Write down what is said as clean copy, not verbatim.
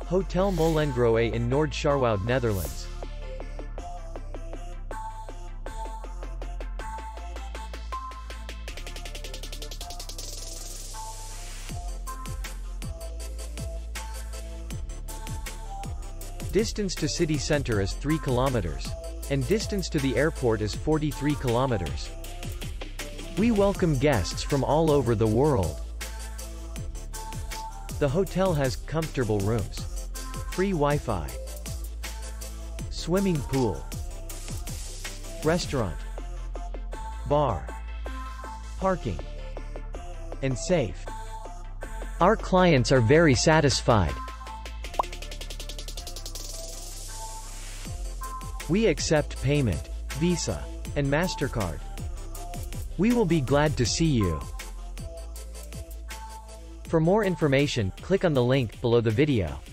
Hotel Molengroet in Noord-Scharwoude, Netherlands. Distance to city center is 3 kilometers. And distance to the airport is 43 kilometers. We welcome guests from all over the world. The hotel has comfortable rooms, free Wi-Fi, swimming pool, restaurant, bar, parking, and safe. Our clients are very satisfied. We accept payment, Visa, and MasterCard. We will be glad to see you. For more information, click on the link below the video.